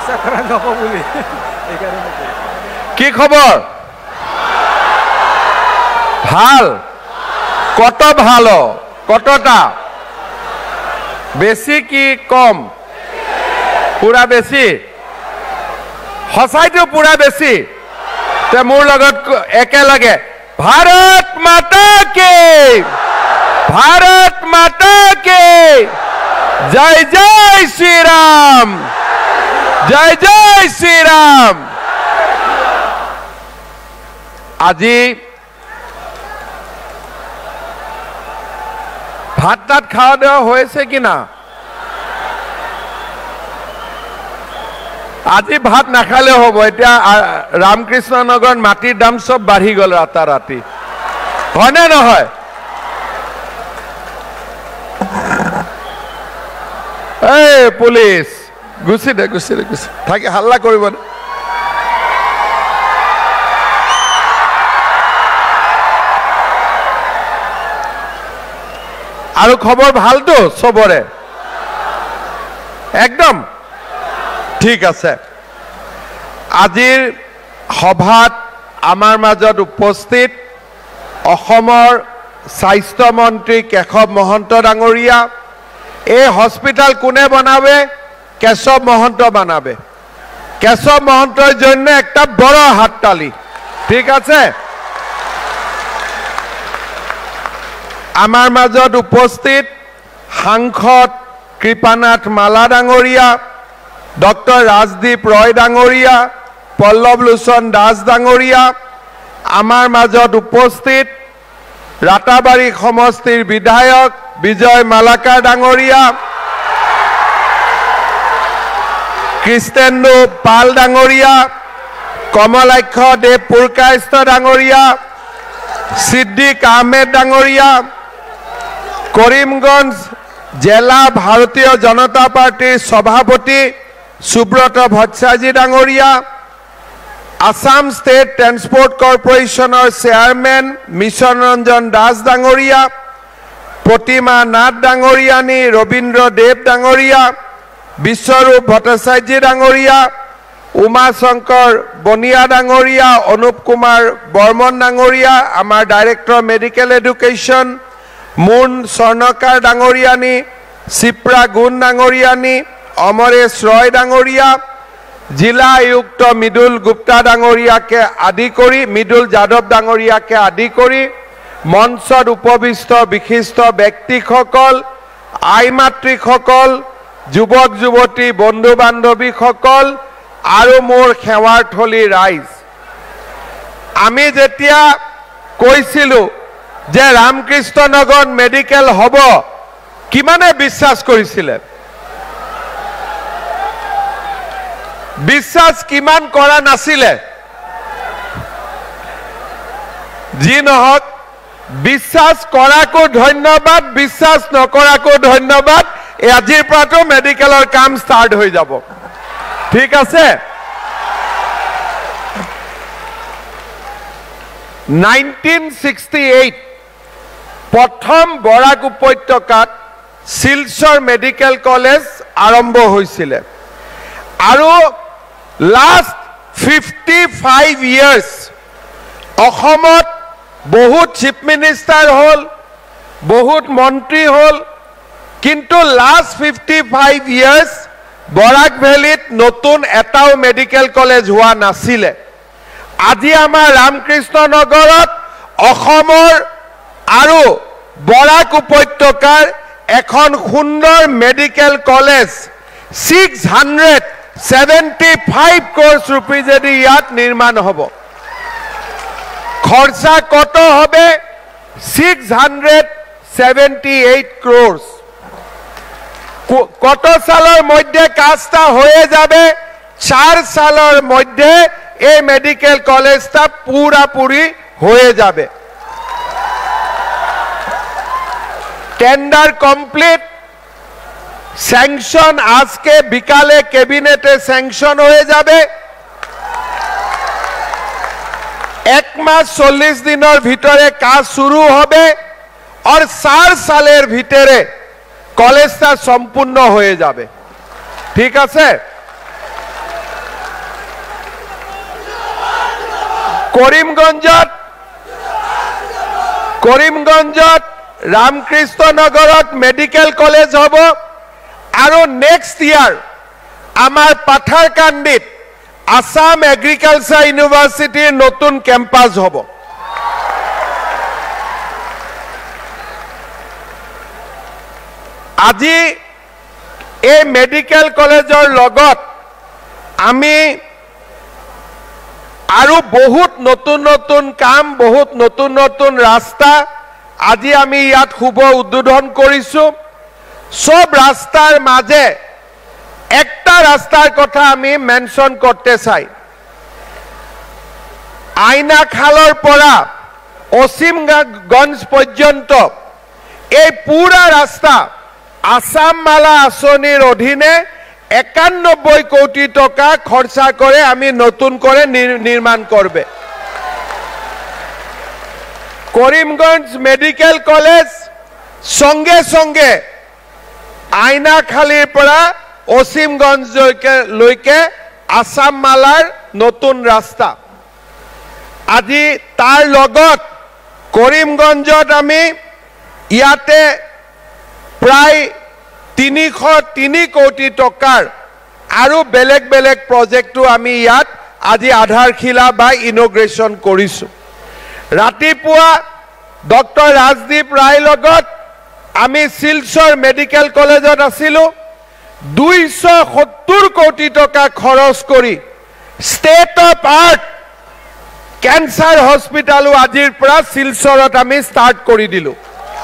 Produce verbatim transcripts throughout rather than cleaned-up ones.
কি খবর ভাল কত ভালো কতটা বেশি কি কম পুরা বেশি সঁচাইতো পুরা বেশি তে মোৰ লগত একেলগে भारत माता के भारत माता के जय जय श्री राम जय जय श्री राम আজি ভাত তাত খাওয়া দাওয়া হয়েছে কিনা আজি ভাত নাখালে হব এতিয়া রামকৃষ্ণ নগর মাটির দাম সব বাড়ি গল রাতারাতি হয় না নহয় এই পুলিশ গুছি দে গুছি দে গুছি থাকি হাল্লা কৰিব না আৰু খবৰ ভাল তো সবৰে একদম ঠিক আছে আজিৰ সভাত আমাৰ মাজত উপস্থিত অসমৰ স্বাস্থ্য মন্ত্ৰী কেশৱ মহন্ত ডাঙৰীয়া এই হস্পিটাল কোনে বনাবে কেশৱ মহন্ত বানাবে কেশৱ মহন্তৰ জন্য একটা বড় হাততালি ঠিক আছে আমাৰ মাজত উপস্থিত সাংসদ কৃপানাথ মালা ডাঙৰীয়া ডক্টৰ ৰাজদীপ ৰয় ডাঙৰীয়া পল্লৱ লোচন দাস ডাঙৰীয়া আমাৰ মাজত উপস্থিত ৰাতাবাৰী সমষ্টিৰ বিধায়ক বিজয় মালাকাৰ ডাঙৰীয়া কৃষ্ণেন্দু পাল ডাঙৰীয়া কমলাক্ষ দেৱ পুৰকায়স্থ ডাঙৰীয়া সিদ্দিক আহমেদ ডাঙৰীয়া কৰিমগঞ্জ জিলা ভাৰতীয় জনতা পাৰ্টিৰ সভাপতি সুব্ৰত ভট্টাচাৰ্য ডাঙৰীয়া আসাম স্টেট ট্ৰান্সপোৰ্ট কৰ্পোৰেচনৰ চেয়াৰমেন মিছন ৰঞ্জন দাস ডাঙৰীয়া প্ৰতিমা নাথ ডাঙৰীয়ানী ৰবীন্দ্ৰ দেৱ ডাঙৰীয়া বিশ্বৰূপ ভট্টাচাৰ্য ডাঙৰীয়া উমা শংকৰ বনিয়া ডাঙৰীয়া অনুপ কুমাৰ বৰ্মন ডাঙৰীয়া আমাৰ director medical education Moon Swarnakar ডাঙৰীয়ানী শিপ্ৰা গুণ ডাঙৰীয়ানী অমৰেশ ৰয় ডাঙৰীয়া জিলা আয়ুক্ত মৃদুল গুপ্তা ডাঙৰীয়াকে আদি কৰি মৃদুল যাদৱ ডাঙৰীয়াকে আদি কৰি মঞ্চত উপবিষ্ট বিশিষ্ট ব্যক্তিসকল আই মাতৃসকল যুৱক যুৱতী বন্ধু বান্ধৱীসকল আৰু মোৰ সেৱাৰ্থলী ৰাইজ আমি যেতিয়া কৈছিলো যে ৰামকৃষ্ণ নগৰ মেডিকেল হ'ব কিমানে বিশ্বাস কৰিছিলে বিশ্বাস কিমান কৰা নাছিলে যি নহওক বিশ্বাস কৰাকো ধন্যবাদ বিশ্বাস নকৰাকো ধন্যবাদ আজিৰ পৰাটো মেডিকেলৰ কাম ষ্টাৰ্ট হৈ যাব ঠিক আছে নাইনটিন ছিক্সটি এইট প্ৰথম বৰাক উপত্যকাত শিলচৰ মেডিকেল কলেজ আৰম্ভ হৈছিল আৰু লাষ্ট ফিফটি ফাইভ ইয়াৰ্স অসমত বহুত চিফ মিনিষ্টাৰ হল বহুত মন্ত্ৰী হল কিন্তু last fifty five years Barak ভেলীত নতুন এটাও মেডিকেল কলেজ হোৱা নাছিলে আজি আমাৰ ৰামকৃষ্ণ নগৰত অসমৰ আৰু বৰাক উপত্যকাৰ এখন সুন্দৰ medical college six hundred seventy five crores ৰুপিজেদি ইয়াত নিৰ্মাণ হ'ব খৰচা কত হবে six hundred seventy eight crores কত সালের মধ্যে কাজটা হয়ে যাবে চার সালের মধ্যে এই মেডিকেল কলেজটা পুরাপুরি হয়ে যাবে টেন্ডার কমপ্লিট স্যাংশন আজকে বিকালে ক্যাবিনেটে স্যাংশন হয়ে যাবে এক মাস চল্লিশ দিনের ভিতরে কাজ শুরু হবে আর চার সালের ভিতরে কলেজটা সম্পূর্ণ হয়ে যাবে ঠিক আছে কৰিমগঞ্জত কৰিমগঞ্জত ৰামকৃষ্ণ নগৰত মেডিকেল কলেজ হ'ব আৰু নেক্সট ইয়াৰ আমাৰ পাথাৰকান্দিত আসাম এগ্ৰিকালচাৰ ইউনিভাৰ্চিটিৰ নতুন কেম্পাছ হ'ব। আজি এই মেডিকেল কলেজৰ লগত আমি আৰু বহুত নতুন নতুন কাম বহুত নতুন নতুন ৰাস্তা আজি আমি ইয়াত শুভ উদ্বোধন কৰিছো। সব রাস্তার মাঝে একটা রাস্তার কথা আমি মেনশন করতে চাই। আইনাখালৰ পৰা অসীমগঞ্জ পর্যন্ত এই পুরা রাস্তা আসাম মালা আঁচনির অধীনে একানব্বই কোটি টাকা খরচা করে আমি নতুন করে নির্মাণ করবে। করিমগঞ্জ মেডিকেল কলেজ সঙ্গে সঙ্গে আইনাখালীৰ পৰা অসীমগঞ্জলৈকে আসাম মালাৰ নতুন ৰাস্তা। আজি তাৰ লগত কৰিমগঞ্জত আমি ইয়াতে প্ৰায় তিনিশ তিনি কোটি টকাৰ আৰু বেলেগ বেলেগ প্ৰজেক্টটো আমি ইয়াত আজি আধাৰশিলা বা ইনগ্ৰেশ্যন কৰিছো। ৰাতিপুৱা ডক্টৰ ৰাজদীপ ৰায়ৰ লগত আমি শিলচৰ মেডিকেল কলেজত আছিলো। দুইশ সত্তৰ কোটি টকা খৰচ কৰি state of art cancer hospital আজিৰ পৰা শিলচৰত আমি স্টার্ট কৰি দিলো।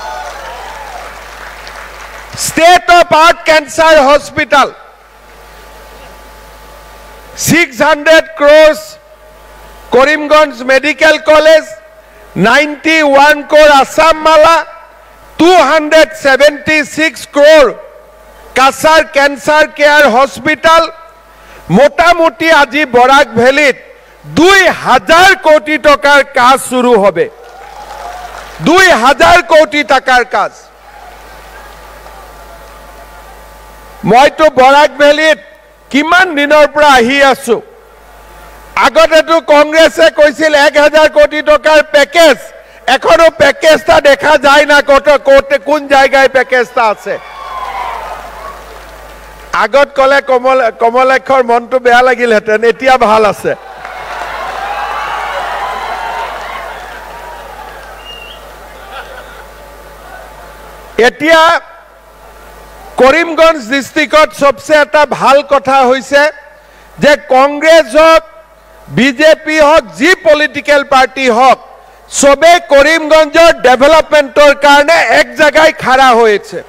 State of art cancer hospital six hundred crores, Karimganj medical college ninety one crore Assam Mala, two hundred seventy six crore Cachar cancer care hospital. মোটামুটি আজি বৰাক ভেলিত দুই হাজার কোটি টাকার কাজ শুরু হবে। দুই হাজার কোটি টাকার কাজ। মইতো বৰাক ভেলিত কিমান দিনৰ পৰা আহি আছো। আগতেতো কংগ্রেসে কৈছিল এক হাজার কোটি টাকার প্যাকেজ, এখনো প্যাকেজটা দেখা যায় না কত কোটে কোন জায়গায় প্যাকেজটা আছে। আগত কলে কমল কমলাক্ষৰ মনটো বেয়া লাগিলহেঁতেন, এতিয়া ভাল আছে। এতিয়া করিমগঞ্জ ডিস্ট্রিক্টত সবচেয়ে এটা ভাল কথা হয়েছে যে কংগ্রেস হোক বিজেপি হোক যি পলিটিক্যাল পার্টি হোক সবে করিমগঞ্জের ডেভেলপমেন্টর কারণে এক জায়গায় খাড়া হয়েছে।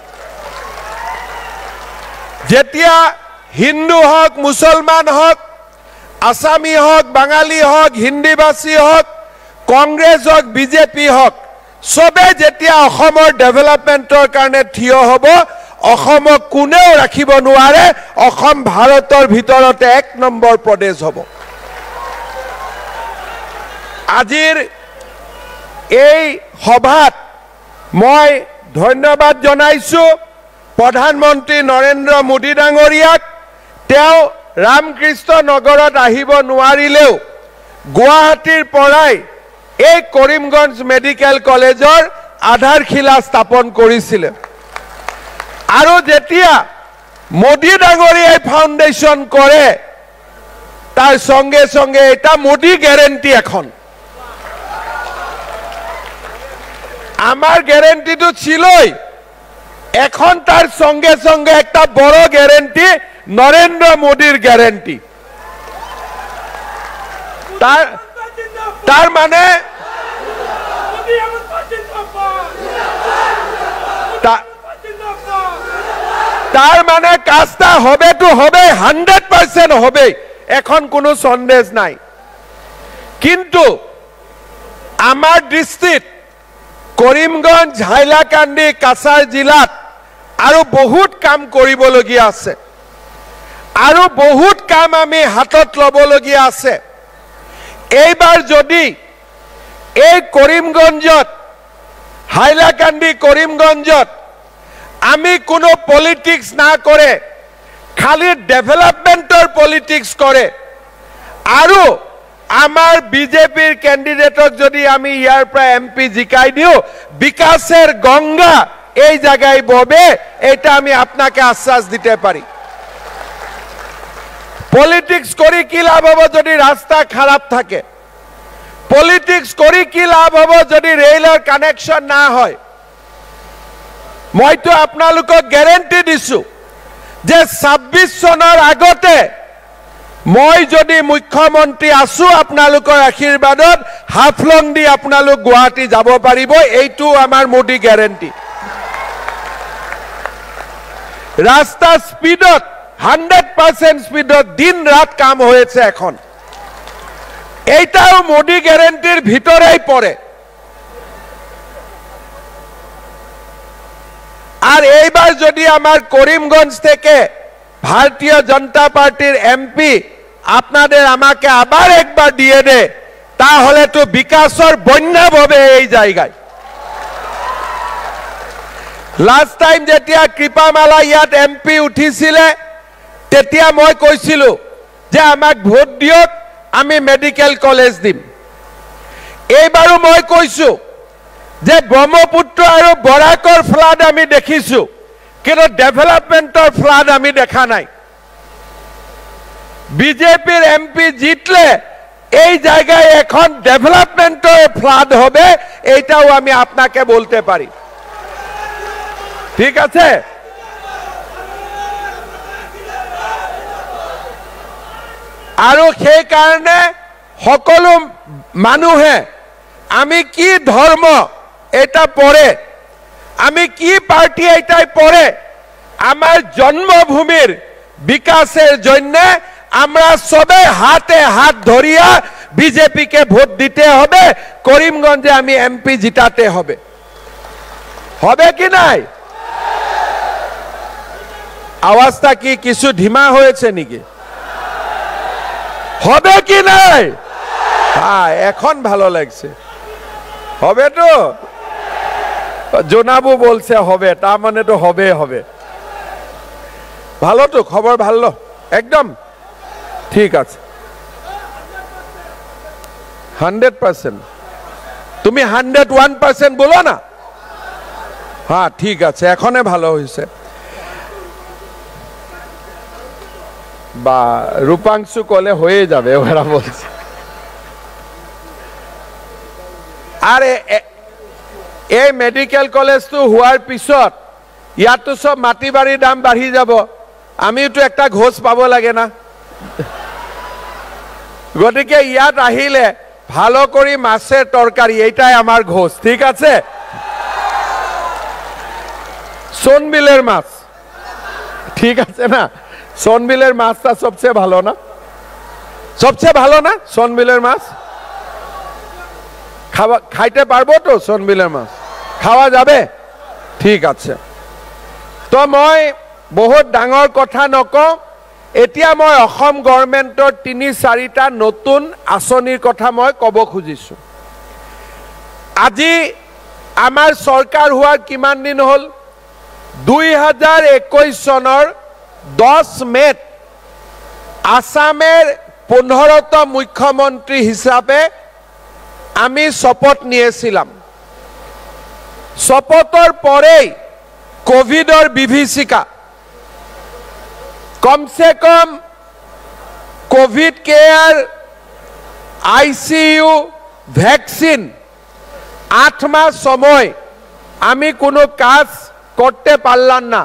যেতিয়া হিন্দু হোক মুসলমান হোক আসামি হোক বাঙালি হোক হিন্দিভাষী হোক কংগ্রেস হোক বিজেপি হোক সবে যেতিয়া অসমৰ ডেভেলপমেন্টৰ কাৰণে থিয় হ'ব, অসমক কোনেও ৰাখিব নোৱাৰে। অসম ভাৰতৰ ভিতৰতে এক নম্বৰ প্ৰদেশ হ'ব। আজিৰ এই সভাত মই ধন্যবাদ জনাইছো প্ৰধানমন্ত্ৰী নৰেন্দ্ৰ মোদী ডাঙৰীয়াক। তেওঁ ৰামকৃষ্ণ নগৰত আহিব নোৱাৰিলেও গুৱাহাটীৰ পৰাই এই করিমগঞ্জ মেডিকেল কলেজৰ আধাৰশিলা স্থাপন কৰিছিল। আৰু যেতিয়া মোদী ডাঙৰীয়াই ফাউণ্ডেশ্যন কৰে তাৰ সঙ্গে সঙ্গে এটা মোদী গ্যারেন্টি এখন। আমার গ্যারেন্টিটো ছিলই, এখন তার সঙ্গে সঙ্গে একটা বড় গ্যারেন্টি নরেন্দ্র মোদীর গ্যারেন্টি। তার তার মানে তার মানে কাজটা হবে তো হবে, হান্ড্রেড পার্সেন্ট হবে, এখন কোনো সন্দেহ নাই। কিন্তু আমার ডিস্ট্রিক্ট করিমগঞ্জ হাইলাকান্দি কাছাৰ জিলাত আৰু বহুত কাম কৰিবলগীয়া আছে, আৰু বহুত কাম আমি হাতত ল'বলগীয়া আছে। এইবাৰ যদি এই করিমগঞ্জত হাইলাকান্দি করিমগঞ্জত আমি কোনো পলিটিক্স না করে খালি ডেভেলপমেন্টৰ পলিটিক্স করে আৰু आमार बीजेपीर कैंडिडेटक जदि आमी यार पर एमपी जिकाई दिও विकासेर गंगा এই জায়গায় ববে এটা আমি আপনাকে আশ্বাস দিতে পারি পলিটিক্স করি কি লাভ হবে যদি রাস্তা খারাপ থাকে পলিটিক্স করি কি লাভ হবে যদি রেলের কানেকশন না হয় মই তো আপোনালোকক গ্যারান্টি দিছো যে ছাব্বিশ সনৰ আগতে মই যদি মুখ্যমন্ত্ৰী আছো আপোনালোকৰ আশীৰ্বাদত হাফলং দি আপোনালোক গুৱাহাটী যাব পাৰিব এইটো আমাৰ মোদি গ্যারান্টি रास्ता स्पीडत हंड्रेड पार्सेंट स्पीडत दिन रात काम হয়েছে এখন এইটাও মোদি গ্যারান্টির ভিতরেই পড়ে আর এইবার যদি আমার করিমগঞ্জ থেকে ভারতীয় জনতা পার্টির এমপি আপনাদের আমাকে আবার একবার দিয়ে দে তাহলে তো বিকাশের বন্যা হবে এই জায়গায় लास्ट टाइम जेतिया कृपामाला यात एमपी उठिसिले तेतिया मैं কৈছিলো যে আমাক ভোট দিয়ক আমি মেডিকেল কলেজ দিম এইবাৰো মই কৈছো যে ব্ৰহ্মপুত্ৰ আৰু বৰাকৰ ফ্লাড আমি দেখিছো কিন্তু ডেভেলপমেন্টৰ ফ্লাড আমি দেখা নাই বিজেপিৰ এমপি জিতলে এই জায়গায় এখন ডেভেলপমেন্টৰ ফ্লাড হবে এইটাও আমি আপনাকে বলতে পারি ঠিক আছে আৰু সেই কাৰণে সকলো মানুহে আমি কি ধৰ্ম এটা পৰে আমি কি পাৰ্টি এটাই পৰে আমাৰ জন্মভূমিৰ বিকাশের জন্য আমরা সবে হাতে হাত ধরিয়া বিজেপি কে ভোট দিতে হবে করিমগঞ্জে আমি এমপি জিতাতে হবে হবে কি নাই আওয়াজটা কি কিছু ধিমা হয়েছে নাকি হবে কি নাই হ্যাঁ এখন ভালো লাগছে হবে তো জোনাবু বলছে হবে তার মানে তো হবে হবে ভালো তো খবর ভালো একদম ঠিক আছে হান্ড্রেড পার্সেন্ট তুমি হান্ড্রেড ওয়ান পার্সেন্ট বলো না হ্যাঁ ঠিক আছে এখনে ভালো হয়েছে বা রূপাংশু কলে হয়ে যাবে ওরা বলছে আরে এই মেডিকেল কলেজ তো হওয়ার পিছত ইয়াত তো সব মাটি বাড়ির দাম বাড়ি যাব আমিও তো একটা ঘোষ পাব লাগে না গতিকে ইয়াত আহিলে ভালো করে মাছের তরকারি এইটাই আমার ঘোষ ঠিক আছে সোনবিলের মাছ ঠিক আছে না সোনবিলের মাছটা সবচেয়ে ভালো না সবচেয়ে ভালো না সোনবিলের মাছ খাওয়া খাইতে পারবো তো সোনবিলের মাছ খাওয়া যাবে ঠিক আছে তো মই বহুত ডাঙর কথা নকওঁ এতিয়া মই অসম গভৰ্ণমেণ্টৰ তিনি চাৰিটা নতুন আঁচনিৰ কথা মই ক'ব খুজিছো আজি আমাৰ চৰকাৰ হোৱাৰ কিমান দিন হ'ল দুই হাজাৰ একৈশ চনৰ দহ মেত আসামের পনেরোতম মুখ্যমন্ত্রী হিসাবে আমি শপথ নিয়েছিলাম শপথের পরেই কোভিডর বিভীষিকা কমসে কম কোভিড কেয়ার আইসিইউ ভ্যাকসিন আট মাস সময় আমি কোনো কাজ করতে পারলাম না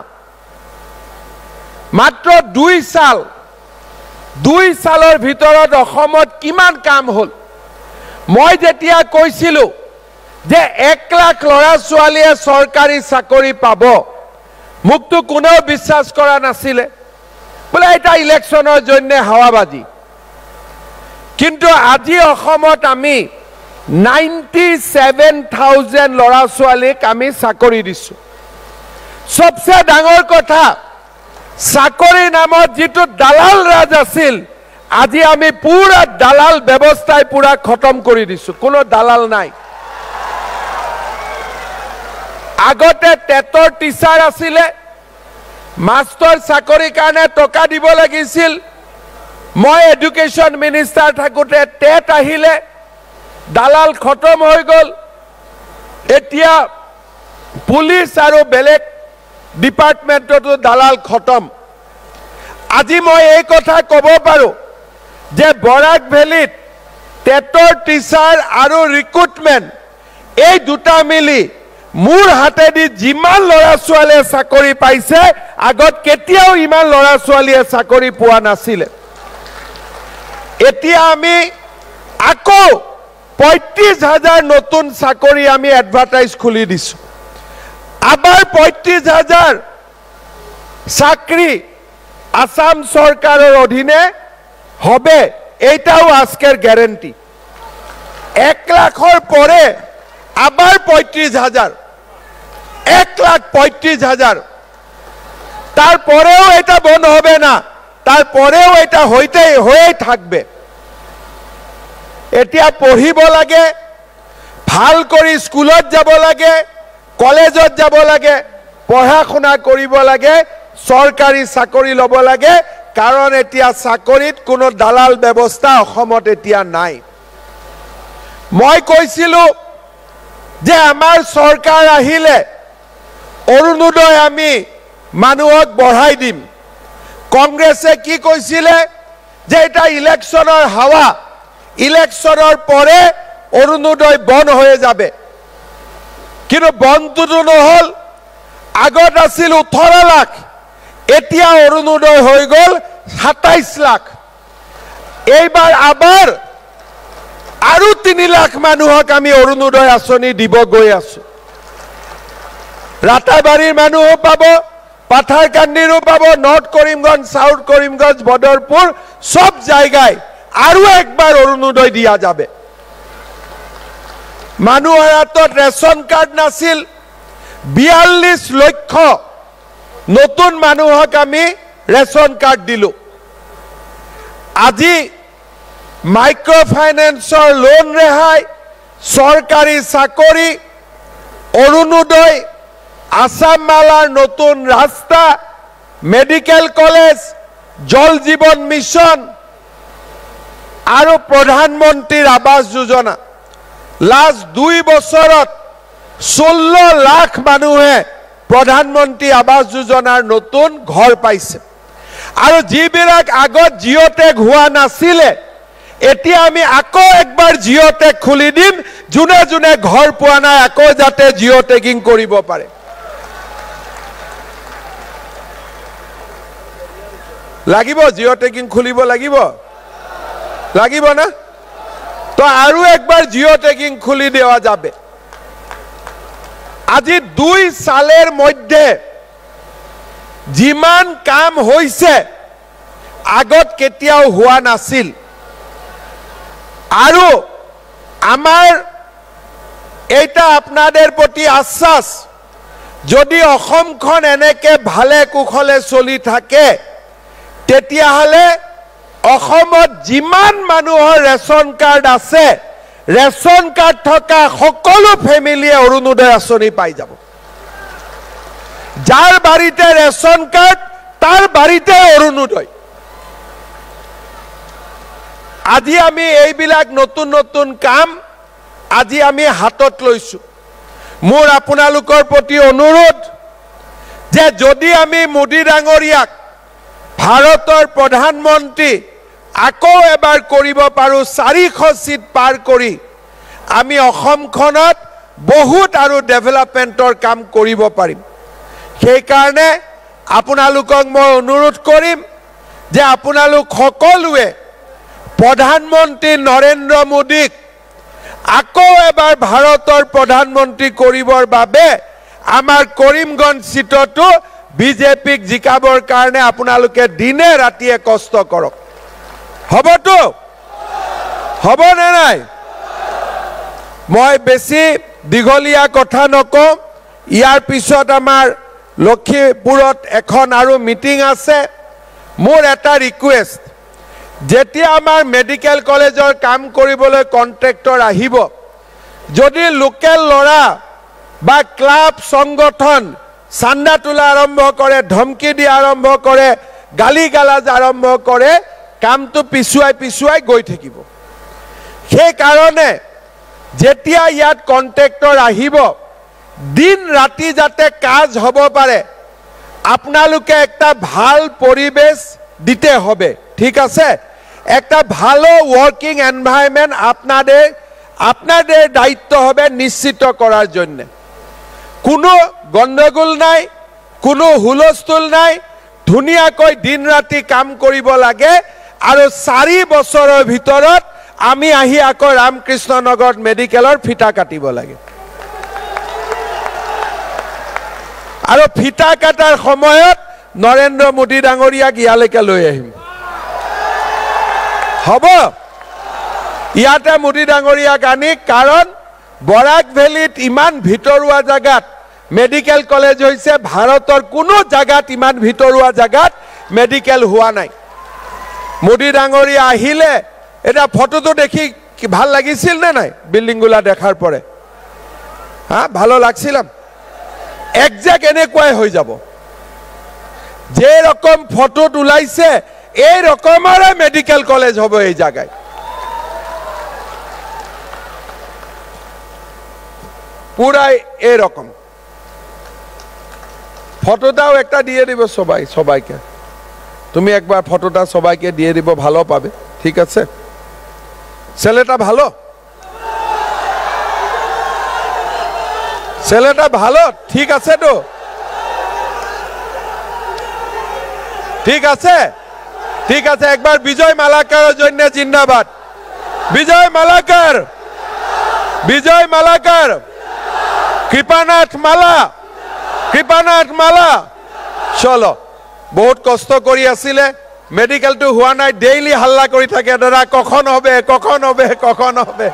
মাত্র দুই সাল দুই সালের ভিতৰত অসমত কিমান কাম হল মই যেতিয়া কৈছিলো যে এক লাখ লৰা ছোৱালীয়ে সরকারি চাকৰি পাব মুক্ত কোনেও বিশ্বাস কৰা নাছিলে বলে এটা ইলেকশনৰ জন্য হাৱাবাজি কিন্তু আজি অসমত আমি নাইনটি সেভেন থাউজেন্ড লৰা ছোৱালীক আমি চাকৰি দিছো সবচেয়ে ডাঙৰ কথা চাকৰি নামত যেটো দালাল রাজ আছিল আজি আমি পুরা দালাল ব্যবস্থায় পুরা খতম কৰি দিছো কোনো দালাল নাই আগতে টেটৰ টিচাৰ আছিলে মাস্টাৰ চাকৰি কাৰণে টকা দিব লাগিছিল मैं एडुकेशन मिनिस्टार थाकोते टेट आहिले दालाल खतम हो गल एतिया पुलिस और बेलेग डिपार्टमेंटतो दालाल खतम আজি मैं এই কথা কব পাৰো যে বৰাক ভেলিত টেটৰ টিচাৰ আৰু ৰিক্ৰুটমেন্ট এই দুটা মিলি মোৰ হাতেদি যিমান লৰা ছোৱালীয়ে চাকৰি পাইছে আগত কেতিয়াও ইমান লৰা ছোৱালীয়ে চাকৰি পোৱা নাছিল এতিয়া আমি আকৌ পঁয়ত্ৰিশ হাজাৰ নতুন চাকৰি আমি এডভাৰটাইজ খুলি দিছো আবার পঁয়ত্রিশ হাজার চাকরি আসাম সরকারের অধীনে হবে এইটাও আজকের গ্যারেন্টি এক লাখর পরে আবার পঁয়ত্রিশ হাজার এক লাখ পঁয়ত্রিশ হাজার তারপরেও এটা বন্ধ হবে না তারপরেও এটা হইতে হয়ে থাকবে এতিয়া পঢ়িব লাগে ভাল কৰি স্কুলত যাব লাগে কলেজত যাব লাগে পঢ়া শুনা কৰিব লাগে সরকারি চাকৰি লব লাগে কাৰণ এতিয়া চাকৰিত কোনো দালাল ব্যৱস্থা অসমত এতিয়া নাই মই কৈছিলো যে আমাৰ সরকার আহিলে অৰুণোদয় আমি মানুহক বঢ়াই দিম কংগ্ৰেছে কি কৈছিলে যে এটা ইলেকশনৰ হাৱা ইলেকশনৰ পরে অৰুণোদয় বন্ধ হয়ে যাবে কিন্তু বন্ধটো নহল আগত আছিল ওঠৰ লাখ এতিয়া অৰুণোদয় হৈ গল সাতাইশ লাখ এইবাৰ আবার আৰু তিনি লাখ মানুহক আমি অৰুণোদয় আঁচনি দিব গৈ আছো ৰাতাবাৰীৰ মানুহ পাব পাথাৰকান্দিৰো পাব নর্থ করিমগঞ্জ সাউথ করিমগঞ্জ বদরপুর সব জায়গায় আৰু একবার অৰুণোদয় দিয়া যাবে মানুহৰ হাতত ৰেশন কার্ড নাছিল বিয়াল্লিশ লক্ষ নতুন মানুহক আমি ৰেশন কার্ড দিলো আজি মাইক্রো ফাইন্যান্সৰ লোন ৰেহাই সরকারি চাকরি অৰুণোদয় আসাম মালার নতুন রাস্তা মেডিকেল কলেজ জল জীবন মিশন আর প্রধানমন্ত্রীর আবাস যোজনা লাস্ট দুই বছরত ষোল্ল লাখ মানুহে প্রধানমন্ত্রী আবাস যোজনার নতুন ঘর পাইছে আর যিবিলাক আগত জিঅ'টেক হোৱা নাছিলে এতিয়া আমি আকৌ একবার জিঅ'টেক খুলি দিম যোনে যোনে ঘর পোৱা নাই আকৌ যাতে জিঅ'টেকিং কৰিব পাৰে লাগিব জিঅ'টেকিং খুলিব লাগিব লাগিব না তো আৰু একবার জিঅ'টেকিং খুলি দেওয়া যাবে আজি দুই সালের মধ্যে যিমান কাম হইছে আগত কেতিয়াও হোৱা নাছিল আৰু আমার এইটা আপনাদের প্রতি আশ্বাস যদি অসমখন এনেকে ভালে কুশলে চলি থাকে তেতিয়াহলে অসমত যিমান মানুহৰ ৰেশন কার্ড আছে ৰেশন কার্ড থকা সকলো ফ্যামিলিয়ে অৰুণোদয় আঁচনি পাই যাব যার বাড়িতে রেশন কার্ড তার বাড়িতে অৰুণোদয় আজি আমি এইবিলাক নতুন নতুন কাম আজি আমি হাতত লৈছো মোৰ আপোনালোকৰ প্ৰতি অনুৰোধ যে যদি আমি মোদী ডাঙৰীয়াক ভাৰতৰ প্ৰধানমন্ত্ৰী আকৌ এবাৰ কৰিব পাৰো চাৰিশ সিট পাৰ কৰি আমি অসমখনত বহুত আৰু ডেভেলপমেন্টৰ কাম কৰিব পাৰিম সেই কাৰণে আপোনালোকক মই অনুৰোধ কৰিম যে আপোনালোক সকলোৱে প্রধানমন্ত্রী নরেন্দ্র মোদীক আকৌ এবাৰ ভাৰতৰ প্রধানমন্ত্রী কৰিবৰ বাবে আমাৰ কৰিমগঞ্জ সিটতো বিজেপিক জিকাবৰ কাৰণে আপোনালোকে দিনে ৰাতিয়ে কষ্ট কৰক হবতো হব নে নাই মই বেছি দীঘলীয়া কথা নকওঁ ইয়াৰ পিছত আমাৰ লক্ষীপুৰত এখন আৰু মিটিং আছে মোৰ এটা ৰিকুৱেষ্ট যেতিয়া আমাৰ মেডিকেল কলেজৰ কাম কৰিবলৈ কন্ট্ৰাক্টৰ আহিব যদি লোকেল লৰা বা ক্লাব সংগঠন চান্দা তোলা আৰম্ভ কৰে ধমকি দিয়া আৰম্ভ কৰে গালি গালাজ আৰম্ভ কৰে কামটো পিছুৱাই পিছুৱাই গৈ থাকিব। সেই কাৰণে যেতিয়া ইয়াত কন্ট্ৰেক্টৰ আহিব দিন ৰাতি যাতে কাজ হ'ব পাৰে আপোনালোকে একটা ভাল পরিবেশ দিতে হবে, ঠিক আছে? একটা ভালো ওয়ার্কিং এনভায়রনমেন্ট আপনাদের আপনাদের দায়িত্ব হবে নিশ্চিত করার জন্য। কোনো গন্ডগোল নাই, কোনো হুলস্থুল নাই, ধুনিয়াকৈ দিন রাতি কাম কৰিব লাগে আৰু চাৰি বছৰৰ ভিতৰত আমি আহি আকৌ ৰামকৃষ্ণ নগৰ মেডিকেলৰ ফিটা কাটিব লাগে। আৰু ফিটা কাটাৰ সময়ত নৰেন্দ্ৰ মোদী ডাঙৰীয়াক ইয়ালৈকে লৈ আহিম, হ'ব? ইয়াতে মোদী ডাঙৰীয়াক আনি, কাৰণ বৰাক ভেলীত ইমান ভিতৰুৱা জাগাত মেডিকেল কলেজ হৈছে, ভাৰতৰ কোনো জাগাত ইমান ভিতৰুৱা জাগাত মেডিকেল হোৱা নাই। মোদী ডাঙৰীয়া আহিলে এটা ফটোটো দেখি ভাল লাগিছিল নে নাই? বিল্ডিংগুলা দেখাৰ পৰে হা ভালো লাগছিল। একজেক্ট এনেকুৱাই হৈ যাব, যে রকম ফটোত ওলাইছে এই রকমৰে মেডিকেল কলেজ হ'ব এই জায়গায়। পুরাই এরকম ফটোটাও একটা দিয়ে দিব সবাই সবাইকে, তুমি একবার ফটোটা সবাইকে দিয়ে দিব, ভালো পাবে, ঠিক আছে? ছেলেটা ভালো, ছেলেটা ভালো, ঠিক আছে তো? ঠিক আছে, ঠিক আছে। একবার বিজয় মালাকারের জন্য জিন্দাবাদ। বিজয় মালাকার, বিজয় মালাকার, কৃপানাথ মালা, কৃপানাথ মালা। চলো, বহুত কষ্ট কৰি আছিলে, মেডিকেলটো হোৱা নাই, ডেইলি হাল্লা কৰি থাকে, দাদা কখন হবে কখন হবে কখন হবে।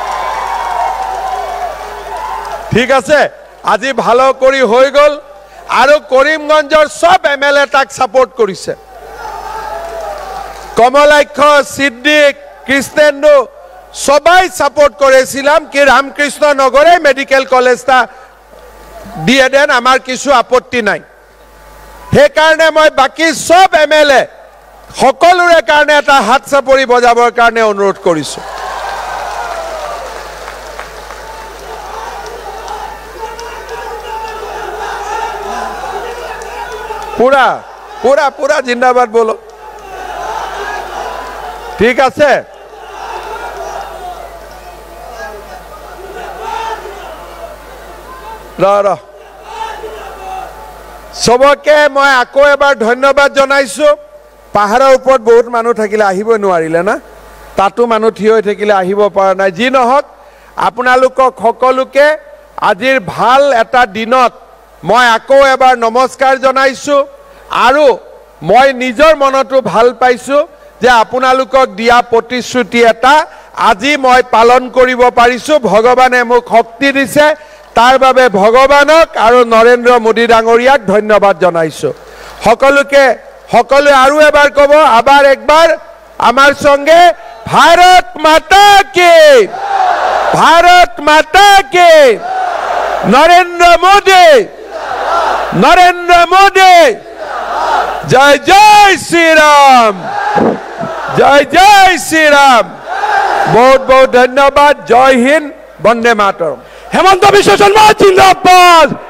ঠিক আছে, আজি ভালো কৰি হৈ গল। আৰু কৰিমগঞ্জৰ সব এম এল এ তাক সাপোর্ট কৰিছে। কমলাক্ষ, সিদ্দিক, কৃষ্ণেন্দু সবাই সাপোর্ট করেছিলাম কি রামকৃষ্ণ নগরে মেডিকেল কলেজটা দিয়ে দেন, আমার কিছু আপত্তি নাই। সেই কারণে মই বাকি সব এম এল এ সকলোৰে কাৰণে এটা হাত চাপৰি বজাবৰ কাৰণে অনুৰোধ কৰিছো। पूरा पूरा पूरा जिंदाबाद बोलो, ठीक আছে? ৰ সবকে মই আকৌ এবাৰ ধন্যবাদ জনাইছো। পাহাৰৰ ওপৰত বহুত মানুহ থাকিলে আহিব নোৱাৰিলে না, তাতো মানুহ থিয় হৈ থাকিলে আহিব পৰা নাই। যি নহওক আপোনালোকক সকলোকে আজিৰ ভাল এটা দিনত মই আকৌ এবাৰ নমস্কাৰ জনাইছো। আৰু মই নিজৰ মনতো ভাল পাইছো যে আপোনালোকক দিয়া প্ৰতিশ্ৰুতি এটা আজি মই পালন কৰিব পাৰিছো। ভগৱানে মোক শক্তি দিছে, তাৰ বাবে ভগৱানক আৰু নৰেন্দ্ৰ মোদী ডাঙৰীয়াক ধন্যবাদ জনাইছো। সকলোকে সকলোৱে আৰু এবাৰ কব, আবার একবার আমার সঙ্গে, ভারত মাতা কে, ভারত মাতা কে, নরেন্দ্র মোদী, নরেন্দ্র মোদী, জয় জয় শ্রীরাম, জয় জয় শ্রীরাম। বহুত বহুত ধন্যবাদ। জয় হিন্দ, বন্দে মাতরম। হেমন্ত বিশ্ব শর্মা জিন্দাবাদ।